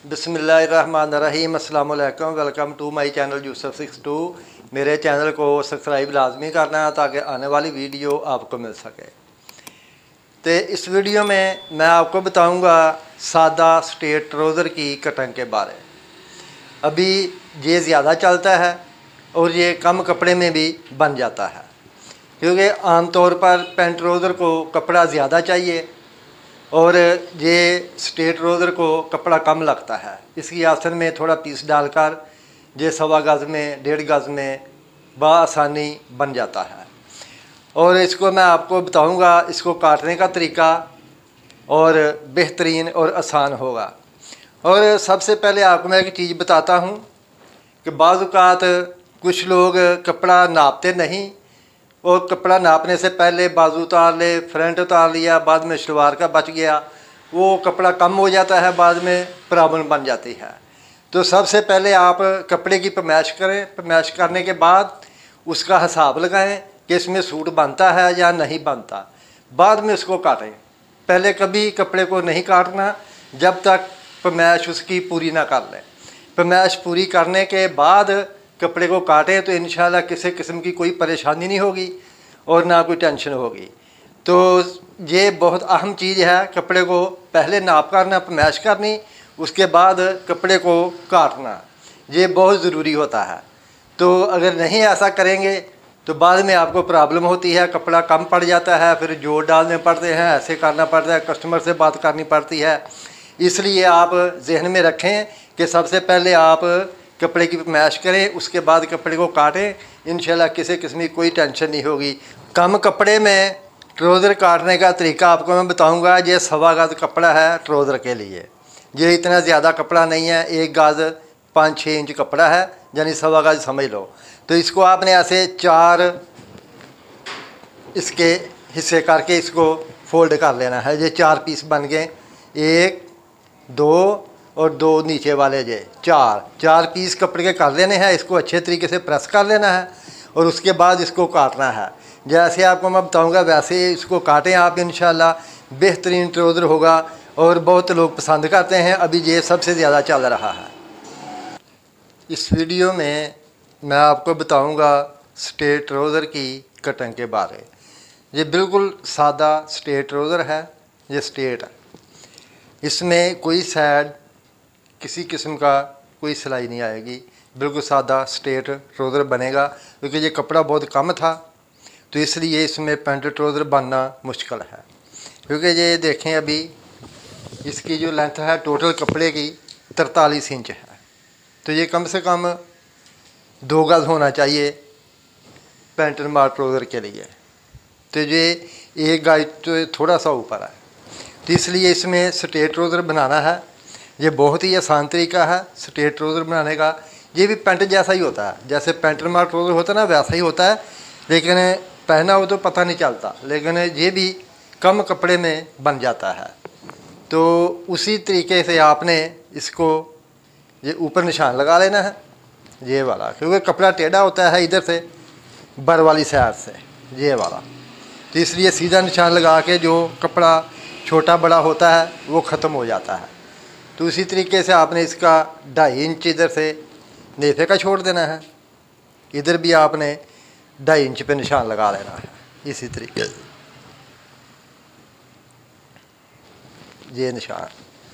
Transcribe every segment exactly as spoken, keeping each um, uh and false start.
बिस्मिल्लाहिर्रहमानिर्रहीम अस्सलाम वालेकुम। Welcome to my channel Yusuf six two. मेरे चैनल को सब्सक्राइब लाजमी करना है ताकि आने वाली वीडियो आपको मिल सके। तो इस वीडियो में मैं आपको बताऊंगा सादा स्ट्रेट ट्राउज़र की कटिंग के बारे। अभी ये ज़्यादा चलता है और ये कम कपड़े में भी बन जाता है, क्योंकि आम तौर पर पैंट ट्राउज़र को कपड़ा ज़्यादा चाहिए और ये स्ट्रेट ट्राउज़र को कपड़ा कम लगता है। इसकी आसन में थोड़ा पीस डालकर ये सवा गज़ में डेढ़ गज़ में बआसानी बन जाता है। और इसको मैं आपको बताऊंगा इसको काटने का तरीका और बेहतरीन और आसान होगा। और सबसे पहले आपको मैं एक चीज़ बताता हूँ कि बाज़ औक़ात कुछ लोग कपड़ा नापते नहीं और कपड़ा नापने से पहले बाजू उतार ले, फ्रंट उतार लिया, बाद में शलवार का बच गया, वो कपड़ा कम हो जाता है, बाद में प्रॉब्लम बन जाती है। तो सबसे पहले आप कपड़े की पैमाइश करें। पैमाइश करने के बाद उसका हिसाब लगाएं कि इसमें सूट बनता है या नहीं बनता, बाद में उसको काटें। पहले कभी कपड़े को नहीं काटना जब तक पैमाइश उसकी पूरी ना कर लें। पैमाइश पूरी करने के बाद कपड़े को काटें तो इंशाल्लाह किसी किस्म की कोई परेशानी नहीं होगी और ना कोई टेंशन होगी। तो ये बहुत अहम चीज़ है, कपड़े को पहले नाप करना, पैमाइश करनी, उसके बाद कपड़े को काटना, ये बहुत ज़रूरी होता है। तो अगर नहीं ऐसा करेंगे तो बाद में आपको प्रॉब्लम होती है, कपड़ा कम पड़ जाता है, फिर जोड़ डालने पड़ते हैं, ऐसे करना पड़ता है, कस्टमर से बात करनी पड़ती है। इसलिए आप जहन में रखें कि सबसे पहले आप कपड़े की पैमाइश करें, उसके बाद कपड़े को काटें। इंशाल्लाह किसी किस्म की कोई टेंशन नहीं होगी। कम कपड़े में ट्राउज़र काटने का तरीका आपको मैं बताऊंगा। ये सवा गज़ कपड़ा है ट्राउज़र के लिए, ये इतना ज़्यादा कपड़ा नहीं है, एक गज़ पाँच छः इंच कपड़ा है, यानी सवा गज़ समझ लो। तो इसको आपने ऐसे चार इसके हिस्से करके इसको फोल्ड कर लेना है। ये चार पीस बन गए, एक दो और दो नीचे वाले, ये चार चार पीस कपड़े के कर लेने हैं। इसको अच्छे तरीके से प्रेस कर लेना है और उसके बाद इसको काटना है। जैसे आपको मैं बताऊंगा वैसे इसको काटें आप, इंशाल्लाह बेहतरीन ट्राउज़र होगा और बहुत लोग पसंद करते हैं। अभी ये सबसे ज़्यादा चल रहा है। इस वीडियो में मैं आपको बताऊंगा स्ट्रेट ट्राउज़र की कटिंग के बारे। ये बिल्कुल सादा स्ट्रेट ट्राउज़र है, ये स्ट्रेट है, इसमें कोई साइड किसी किस्म का कोई सिलाई नहीं आएगी, बिल्कुल सादा स्ट्रेट ट्राउज़र बनेगा। क्योंकि ये कपड़ा बहुत कम था तो इसलिए इसमें पैंट ट्राउज़र बनना मुश्किल है। क्योंकि ये देखें अभी इसकी जो लेंथ है टोटल कपड़े की तरतालीस इंच है, तो ये कम से कम दो गज़ होना चाहिए पैंट मार ट्राउज़र के लिए। तो ये एक गज़ तो थोड़ा सा ऊपर है, तो इसलिए इसमें स्ट्रेट ट्राउज़र बनाना है। ये बहुत ही आसान तरीका है स्ट्रेट ट्राउज़र बनाने का। ये भी पैंट जैसा ही होता है, जैसे पैंट मार ट्राउज़र होता है ना वैसा ही होता है, लेकिन पहना हो तो पता नहीं चलता, लेकिन ये भी कम कपड़े में बन जाता है। तो उसी तरीके से आपने इसको ये ऊपर निशान लगा लेना है, ये वाला, क्योंकि कपड़ा टेढ़ा होता है इधर से बर वाली साइड से, ये वाला, तो इसलिए सीधा निशान लगा के जो कपड़ा छोटा बड़ा होता है वो ख़त्म हो जाता है। तो उसी तरीके से आपने इसका ढाई इंच इधर से नेफे का छोड़ देना है, इधर भी आपने ढाई इंच पे निशान लगा लेना है। इसी तरीके से ये निशान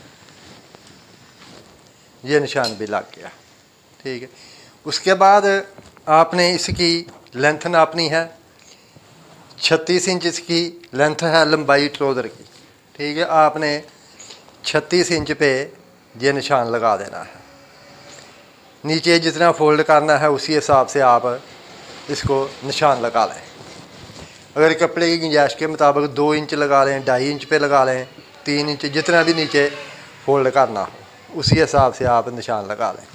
ये निशान भी लग गया, ठीक है। उसके बाद आपने इसकी लेंथ नापनी है। छत्तीस इंच इसकी लेंथ है लंबाई ट्राउज़र की, ठीक है। आपने छत्तीस इंच पे ये निशान लगा देना है। नीचे जितना फोल्ड करना है उसी हिसाब से आप इसको निशान लगा लें। अगर कपड़े की गुंजाइश के मुताबिक दो इंच लगा लें, ढाई इंच पे लगा लें, तीन इंच, जितना भी नीचे फोल्ड करना हो उसी हिसाब से आप निशान लगा लें।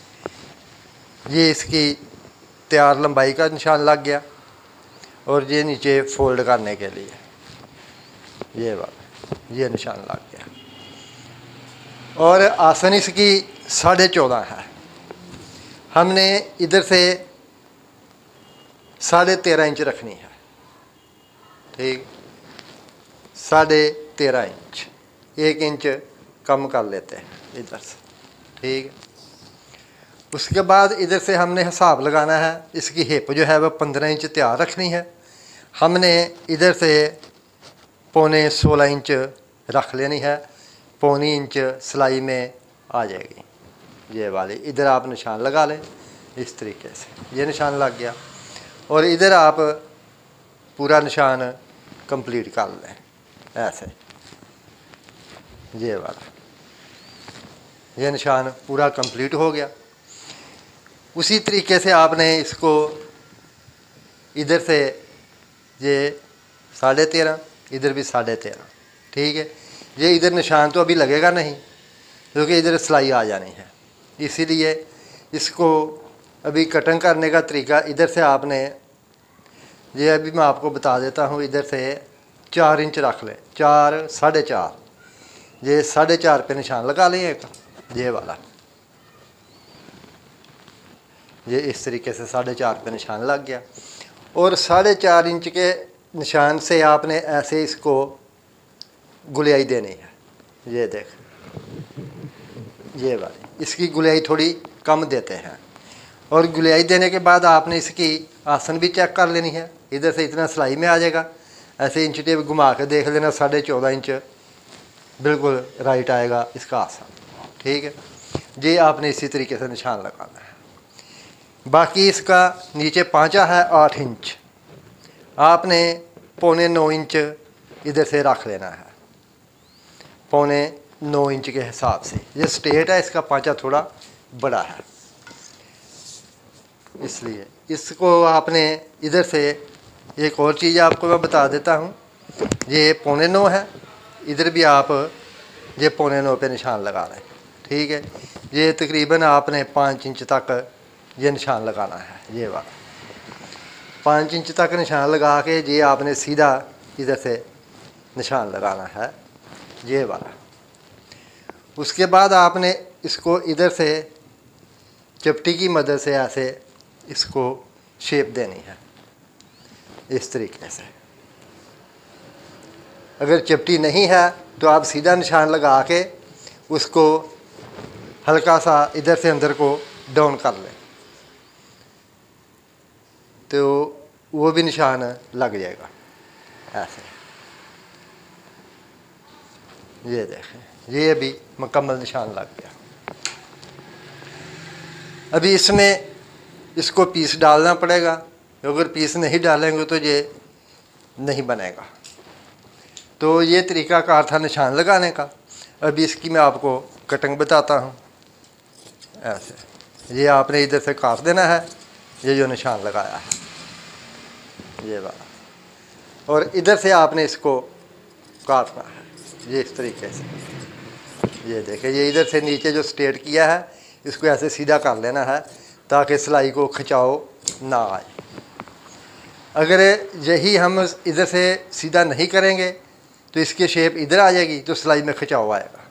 ये इसकी तैयार लंबाई का निशान लग गया और ये नीचे फोल्ड करने के लिए ये वाला ये निशान लग गया। और आसन इसकी साढ़े चौदह है, हमने इधर से साढ़े तेरह इंच रखनी है, ठीक, साढ़े तेरह इंच, एक इंच कम कर लेते हैं इधर से। ठीक। उसके बाद इधर से हमने हिसाब लगाना है, इसकी हिप जो है वह पंद्रह इंच तैयार रखनी है। हमने इधर से पौने सोलह इंच रख लेनी है, पौनी इंच सिलाई में आ जाएगी ये वाली। इधर आप निशान लगा लें इस तरीके से, ये निशान लग गया। और इधर आप पूरा निशान कंप्लीट कर लें ऐसे, ये वाला, ये निशान पूरा कंप्लीट हो गया। उसी तरीके से आपने इसको इधर से ये साढ़े तेरह, इधर भी साढ़े तेरह, ठीक है। ये इधर निशान तो अभी लगेगा नहीं क्योंकि इधर सिलाई आ जानी है, इसीलिए इसको अभी कटिंग करने का तरीका इधर से आपने, ये अभी मैं आपको बता देता हूँ। इधर से चार इंच रख लें, चार साढ़े चार, ये साढ़े चार पे निशान लगा लें एक, ये वाला, ये इस तरीके से साढ़े चार पे निशान लग गया। और साढ़े चार इंच के निशान से आपने ऐसे इसको गुलियाई देनी है, ये देख, ये वाली, इसकी गुलियाई थोड़ी कम देते हैं। और गुलियाई देने के बाद आपने इसकी आसन भी चेक कर लेनी है। इधर से इतना सिलाई में आ जाएगा, ऐसे इंच टेप घुमा के देख लेना, साढ़े चौदह इंच बिल्कुल राइट आएगा इसका आसन, ठीक है। ये आपने इसी तरीके से निशान लगाना है। बाकी इसका नीचे पांचा है आठ इंच, आपने पौने नौ इंच इधर से रख लेना है, पौने नौ इंच के हिसाब से। ये स्ट्रेट है, इसका पांचा थोड़ा बड़ा है, इसलिए इसको आपने इधर से, एक और चीज़ आपको मैं बता देता हूँ, ये पौने नौ है, इधर भी आप ये पौने नौ पे निशान लगा लें, ठीक है। ये तकरीबन आपने पाँच इंच तक ये निशान लगाना है, ये वाला पाँच इंच तक निशान लगा के ये आपने सीधा इधर से निशान लगाना है, ये वाला। उसके बाद आपने इसको इधर से चपटी की मदद से ऐसे इसको शेप देनी है इस तरीके से। अगर चपटी नहीं है तो आप सीधा निशान लगा के उसको हल्का सा इधर से अंदर को डाउन कर लें तो वो भी निशान लग जाएगा ऐसे। ये देखें, ये अभी मुकम्मल निशान लग गया। अभी इसमें इसको पीस डालना पड़ेगा, अगर पीस नहीं डालेंगे तो ये नहीं बनेगा। तो ये तरीक़ाकार था निशान लगाने का। अभी इसकी मैं आपको कटिंग बताता हूँ ऐसे। ये आपने इधर से काट देना है, ये जो निशान लगाया है ये वाला, और इधर से आपने इसको काटना है ये इस तरीके से। ये देखें, ये इधर से नीचे जो स्ट्रेट किया है इसको ऐसे सीधा कर लेना है ताकि सिलाई को खिंचाव ना आए। अगर यही हम इधर से सीधा नहीं करेंगे तो इसकी शेप इधर आ जाएगी तो सिलाई में खिंचाव आएगा।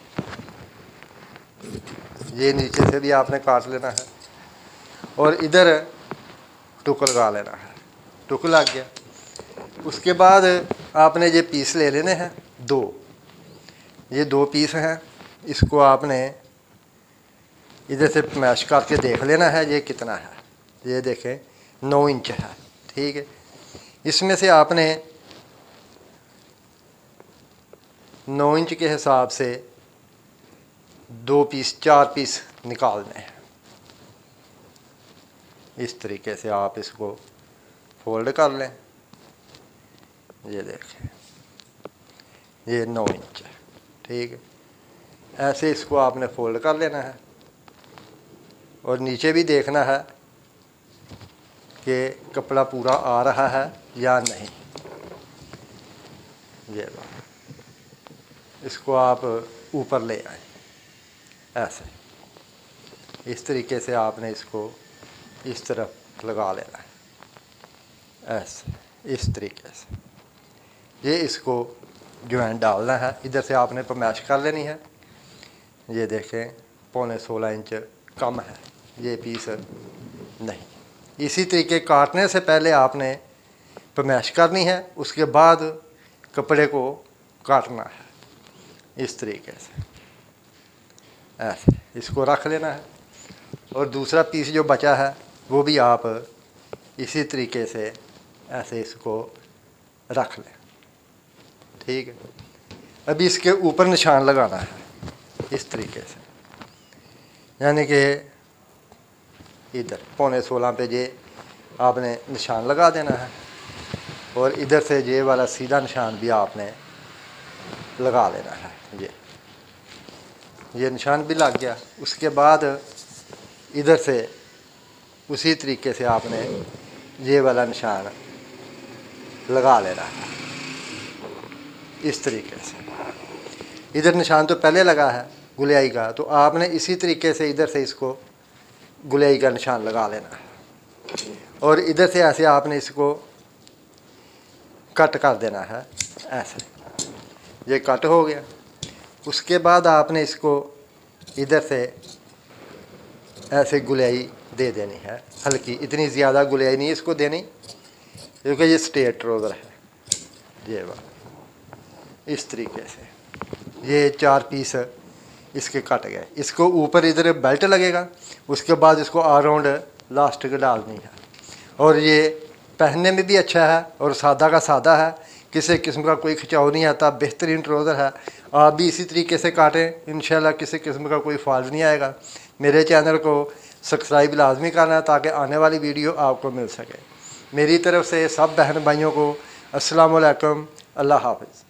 ये नीचे से भी आपने काट लेना है और इधर टुक लगा लेना है, टुक लग गया। उसके बाद आपने ये पीस ले लेने हैं दो, ये दो पीस हैं, इसको आपने इधर से मैश करके देख लेना है ये कितना है। ये देखें नौ इंच है, ठीक है। इसमें से आपने नौ इंच के हिसाब से दो पीस, चार पीस निकालने हैं। इस तरीके से आप इसको फोल्ड कर लें। ये देखें, ये नौ इंच है, ठीक है। ऐसे इसको आपने फोल्ड कर लेना है और नीचे भी देखना है कि कपड़ा पूरा आ रहा है या नहीं। ये इसको आप ऊपर ले आए ऐसे, इस तरीके से आपने इसको इस तरफ लगा लेना है ऐसे, इस तरीके से। ये इसको ज्वाइन डालना है, इधर से आपने पमैश कर लेनी है। ये देखें पौने सोलह इंच कम है ये पीस नहीं। इसी तरीके काटने से पहले आपने पमैश करनी है, उसके बाद कपड़े को काटना है इस तरीके से। ऐसे इसको रख लेना है। और दूसरा पीस जो बचा है वो भी आप इसी तरीके से ऐसे इसको रख लें। ठीक है, अभी इसके ऊपर निशान लगाना है इस तरीके से, यानी कि इधर पौने सोलह पे ये आपने निशान लगा देना है और इधर से ये वाला सीधा निशान भी आपने लगा लेना है। ये ये निशान भी लग गया। उसके बाद इधर से उसी तरीके से आपने ये वाला निशान लगा लेना है इस तरीके से। इधर निशान तो पहले लगा है गुलियाई का, तो आपने इसी तरीके से इधर से इसको गुलियाई का निशान लगा लेना है और इधर से ऐसे आपने इसको कट कर देना है ऐसे। ये कट हो गया। उसके बाद आपने इसको इधर से ऐसे गुलियाई दे देनी है हल्की, इतनी ज़्यादा गुलियाई नहीं इसको देनी क्योंकि ये स्ट्रेट ट्राउज़र है। ये बात इस तरीके से ये चार पीस इसके कट गए। इसको ऊपर इधर बेल्ट लगेगा, उसके बाद इसको ऑल राउंड लास्टिक डालनी है। और ये पहनने में भी अच्छा है और सादा का सादा है, किसी किस्म का कोई खिंचाव नहीं आता, बेहतरीन ट्राउज़र है। आप भी इसी तरीके से काटें, इंशाल्लाह किसी किस्म का कोई फॉल्ट नहीं आएगा। मेरे चैनल को सब्सक्राइब लाजमी करना ताकि आने वाली वीडियो आपको मिल सके। मेरी तरफ से सब बहन भाइयों को अस्सलाम वालेकुम, अल्लाह हाफ़िज़।